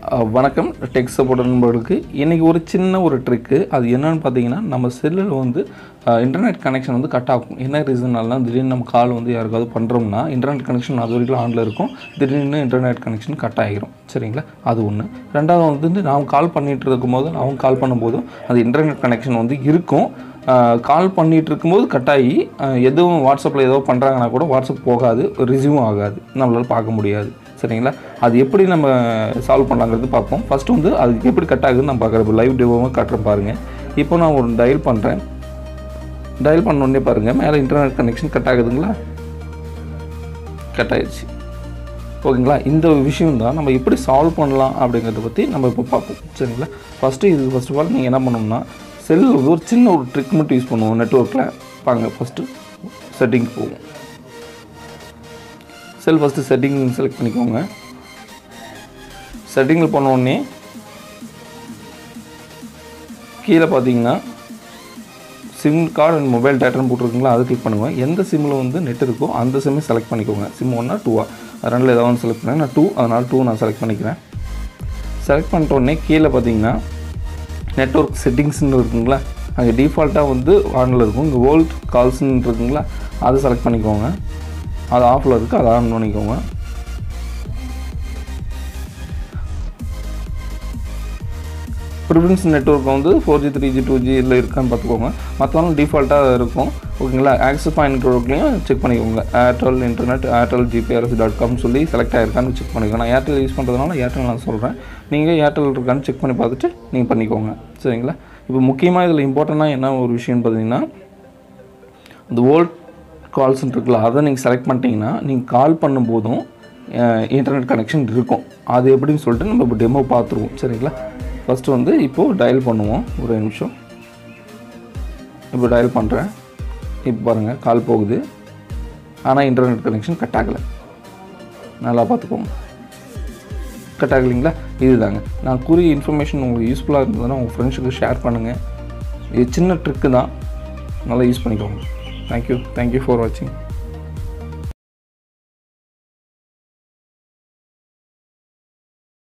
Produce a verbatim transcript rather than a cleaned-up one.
வணக்கம் tech support நண்பர்களுக்கு. இன்றைக்கி ஒரு சின்ன ஒரு ட்ரிக்கு. அது என்னென்னு பார்த்தீங்கன்னா, நம்ம செல்லில் வந்து இன்டர்நெட் கனெக்ஷன் வந்து கட் ஆகும். என்ன ரீசன்னால்னா, திடீர்னு நம்ம கால் வந்து யாருக்காவது பண்ணுறோம்னா இன்டர்நெட் கனெக்ஷன் அது வரைக்கும் ஆனில் இருக்கும். திடீர்னு இன்டர்நெட் கனெக்ஷன் கட் ஆகிரும். சரிங்களா? அது ஒன்று. ரெண்டாவது வந்து நாம் கால் பண்ணிகிட்டு இருக்கும்போது அவங்க கால் பண்ணும்போதும் அந்த இன்டர்நெட் கனெக்ஷன் வந்து இருக்கும். கால் பண்ணிகிட்டு இருக்கும்போது கட் ஆகி எதுவும் வாட்ஸ்அப்பில் ஏதோ பண்ணுறாங்கன்னா கூட வாட்ஸ்அப் போகாது, ரிசீவும் ஆகாது, நம்மளால் பார்க்க முடியாது. சரிங்களா? அது எப்படி நம்ம சால்வ் பண்ணலாங்கிறது பார்ப்போம். ஃபஸ்ட்டு வந்து அதுக்கு எப்படி கட் ஆகுதுன்னு நான் பார்க்குறேன். லைவ் டெமோவாக காட்டுறேன் பாருங்கள். இப்போ நான் ஒரு டயல் பண்ணுறேன். டயல் பண்ணோடனே பாருங்கள், மேலே இன்டர்நெட் கனெக்ஷன் கட் ஆகுதுங்களா? கட் ஆகிடுச்சு. ஓகேங்களா? இந்த விஷயம் தான் நம்ம எப்படி சால்வ் பண்ணலாம் அப்படிங்கிறத பற்றி நம்ம இப்போ பார்ப்போம். சரிங்களா? ஃபஸ்ட்டு இது ஃபஸ்ட் ஆஃப் ஆல் நீங்கள் என்ன பண்ணணும்னா, செல்லில் வந்து ஒரு சின்ன ஒரு ட்ரிக் மட்டும் யூஸ் பண்ணுவோம் நெட்வொர்க்கில். பாருங்க, ஃபஸ்ட்டு செட்டிங் போவோம். செல் ஃபஸ்ட்டு செட்டிங் செலக்ட் பண்ணிக்கோங்க. செட்டிங்கில் போனோடனே கீழே பார்த்தீங்கன்னா சிம் கார்டு அண்ட் மொபைல் டேட்டான்னு போட்டிருக்குங்களா, அதை கிளிக் பண்ணுங்கள். எந்த சிம்மில் வந்து நெட் இருக்கோ அந்த சிம்மை செலக்ட் பண்ணிக்கோங்க. சிம் ஒன்னா டூவா ரெண்டில் ஏதாவது ஒன்று செலக்ட் பண்ணேன். நான் டூ, அதனால் டூ நான் செலக்ட் பண்ணிக்கிறேன். செலக்ட் பண்ணிட்டோடனே கீழே பார்த்தீங்கன்னா நெட்வொர்க் செட்டிங்ஸ்ன்னு இருக்குங்களா, அங்கே டிஃபால்ட்டாக வந்து ஆனில் இருக்கும். இங்கே வேர்ல்ட் கால்ஸ்ன்னு இருக்குங்களா, அதை செலக்ட் பண்ணிக்கோங்க. அது ஆஃபில் இருக்குது, அதை ஆன் பண்ணிக்கோங்க. ப்ரிஃபரன்ஸ் நெட்வொர்க் வந்து four G three G two G இல்லை இருக்கான்னு பார்த்துக்கோங்க. மற்றவங்க டிஃபால்ட்டாக இருக்கும். ஓகேங்களா? ஆக்சஸ் பாயிண்ட் நெட்வொர்க்லையும் செக் பண்ணிக்கோங்க. Airtel internet Airtel GPRS dot com சொல்லி செலக்ட் ஆகிருக்கான்னு செக் பண்ணிக்கோங்க. நான் ஏர்டெல் யூஸ் பண்ணுறதுனால ஏர்டெல் நான் சொல்கிறேன். நீங்கள் ஏர்டெல் இருக்கான்னு செக் பண்ணி பார்த்துட்டு நீங்கள் பண்ணிக்கோங்க. சரிங்களா? இப்போ முக்கியமாக இதில் இம்பார்ட்டண்ட்டாக என்ன ஒரு விஷயம்னு பார்த்தீங்கன்னா, இந்த வேர்ல்ட் கால்ஸ்ன்னு இருக்குல்ல, அதை நீங்கள் செலக்ட் பண்ணிட்டீங்கன்னா நீங்கள் கால் பண்ணும்போதும் இன்டர்நெட் கனெக்ஷன் இருக்கும். அது எப்படின்னு சொல்லிட்டு நம்ம இப்போ டெமோ பார்த்துருவோம். சரிங்களா? ஃபஸ்ட்டு வந்து இப்போது டயல் பண்ணுவோம். ஒரு நிமிஷம். இப்போ டயல் பண்ணுறேன். இப்போ பாருங்கள், கால் போகுது. ஆனால் இன்டர்நெட் கனெக்ஷன் கட் ஆகலை. நல்லா பார்த்துக்கோங்க. கட் ஆகலைங்களா? இதுதாங்க நான் கூறிய இன்ஃபர்மேஷன் உங்களுக்கு யூஸ்ஃபுல்லாக இருந்ததுன்னா உங்கள் ஃப்ரெண்ட்ஸுக்கு ஷேர் பண்ணுங்கள். இது சின்ன ட்ரிக்கு தான், நல்லா யூஸ் பண்ணிக்கோங்க. தேங்க்யூ தேங்க்யூ ஃபார் வாட்சிங்.